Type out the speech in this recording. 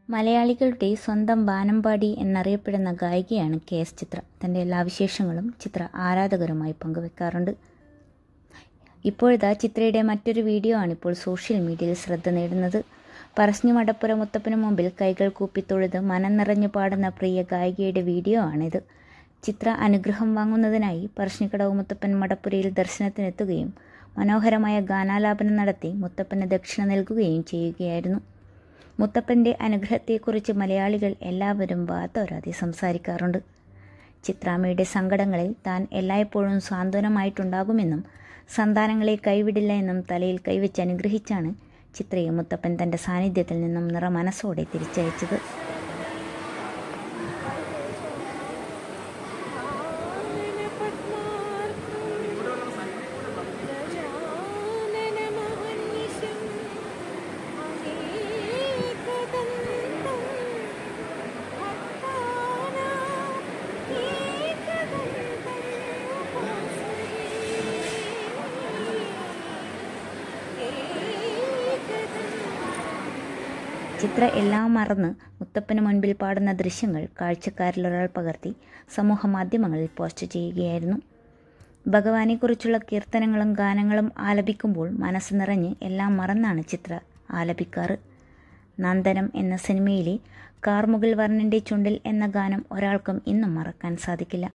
മലയാളികളുടെ സ്വന്തം വാനമ്പാടി എന്നറിയപ്പെടുന്ന ഗായികയാണ് കെ.എസ്. ചിത്ര. തൻ്റെ എല്ലാ വിശേഷങ്ങളും ചിത്ര ആരാധകരുമായി പങ്കുവെക്കാറുണ്ട്. ഇപ്പോഴത്തെ ചിത്രയുടെ മറ്റൊരു വീഡിയോ ആണിപ്പോൾ സോഷ്യൽ മീഡിയയിൽ ശ്രദ്ധ നേടുന്നത്. പറശ്ശിനി മടപ്പുര മുത്തപ്പന് മുമ്പിൽ കൈകൾ കൂപ്പി തൊഴുത് മനം നിറഞ്ഞു പാടുന്ന പ്രിയ ഗായികയുടെ വീഡിയോ ആണിത്. ചിത്ര അനുഗ്രഹം വാങ്ങുന്നതിനായി പറശ്ശിനിക്കടവ് മുത്തപ്പൻ മടപ്പുരയിൽ ദർശനത്തിനെത്തുകയും മനോഹരമായ ഗാനാലാപനം നടത്തി മുത്തപ്പന് ദക്ഷിണ നൽകുകയും ചെയ്യുകയായിരുന്നു. മുത്തപ്പൻ്റെ അനുഗ്രഹത്തെക്കുറിച്ച് മലയാളികൾ എല്ലാവരും വാതോരാതെ സംസാരിക്കാറുണ്ട്. ചിത്രാമ്മയുടെ സങ്കടങ്ങളിൽ താൻ എല്ലായ്പ്പോഴും സാന്ത്വനമായിട്ടുണ്ടാകുമെന്നും സന്താനങ്ങളെ കൈവിടില്ല എന്നും തലയിൽ കൈവച്ച് അനുഗ്രഹിച്ചാണ് ചിത്രയെ മുത്തപ്പൻ തൻ്റെ സാന്നിധ്യത്തിൽ നിന്നും നിറമനസ്സോടെ തിരിച്ചയച്ചത്. ചിത്ര എല്ലാം മറന്ന് മുത്തപ്പന് മുൻപിൽ പാടുന്ന ദൃശ്യങ്ങൾ കാഴ്ചക്കാരിലൊരാൾ പകർത്തി സമൂഹ മാധ്യമങ്ങളിൽ പോസ്റ്റ് ചെയ്യുകയായിരുന്നു. ഭഗവാനെക്കുറിച്ചുള്ള കീർത്തനങ്ങളും ഗാനങ്ങളും ആലപിക്കുമ്പോൾ മനസ്സ് നിറഞ്ഞ് എല്ലാം മറന്നാണ് ചിത്ര ആലപിക്കാറ്. നന്ദനം എന്ന സിനിമയിലെ കാർമുകിൽ വർണ്ണൻ്റെ ചുണ്ടിൽ എന്ന ഗാനം ഒരാൾക്കും ഇന്നും മറക്കാൻ സാധിക്കില്ല.